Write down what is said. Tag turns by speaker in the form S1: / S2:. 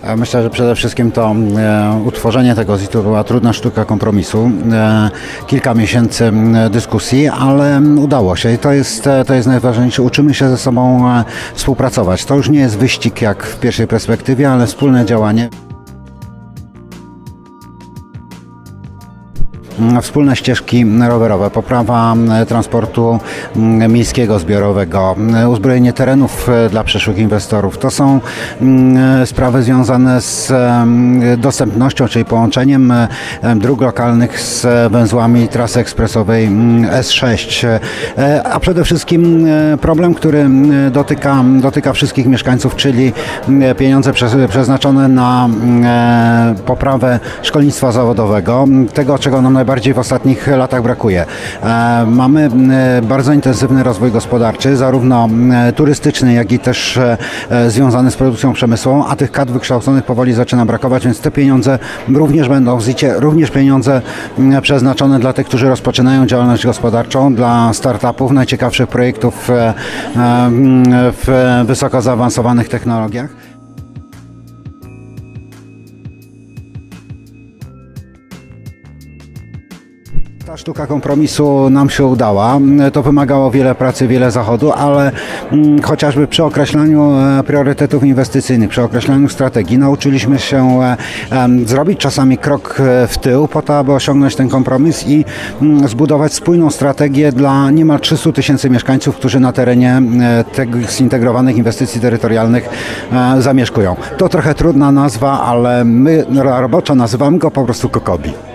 S1: Myślę, że przede wszystkim to utworzenie tego ZIT-u była trudna sztuka kompromisu. Kilka miesięcy dyskusji, ale udało się i to jest najważniejsze. Uczymy się ze sobą współpracować. To już nie jest wyścig jak w pierwszej perspektywie, ale wspólne działanie. Wspólne ścieżki rowerowe, poprawa transportu miejskiego, zbiorowego, uzbrojenie terenów dla przyszłych inwestorów. To są sprawy związane z dostępnością, czyli połączeniem dróg lokalnych z węzłami trasy ekspresowej S6. A przede wszystkim problem, który dotyka wszystkich mieszkańców, czyli pieniądze przeznaczone na poprawę szkolnictwa zawodowego, tego, czego nam najbardziej w ostatnich latach brakuje. Mamy bardzo intensywny rozwój gospodarczy, zarówno turystyczny, jak i też związany z produkcją przemysłową, a tych kadr wykształconych powoli zaczyna brakować, więc te pieniądze również będą w ZIT-cie, również pieniądze przeznaczone dla tych, którzy rozpoczynają działalność gospodarczą, dla startupów, najciekawszych projektów w wysoko zaawansowanych technologiach. Ta sztuka kompromisu nam się udała. To wymagało wiele pracy, wiele zachodu, ale chociażby przy określaniu priorytetów inwestycyjnych, przy określaniu strategii nauczyliśmy się zrobić czasami krok w tył po to, aby osiągnąć ten kompromis i zbudować spójną strategię dla niemal 300 000 mieszkańców, którzy na terenie tych zintegrowanych inwestycji terytorialnych zamieszkują. To trochę trudna nazwa, ale my roboczo nazywamy go po prostu Kokobi.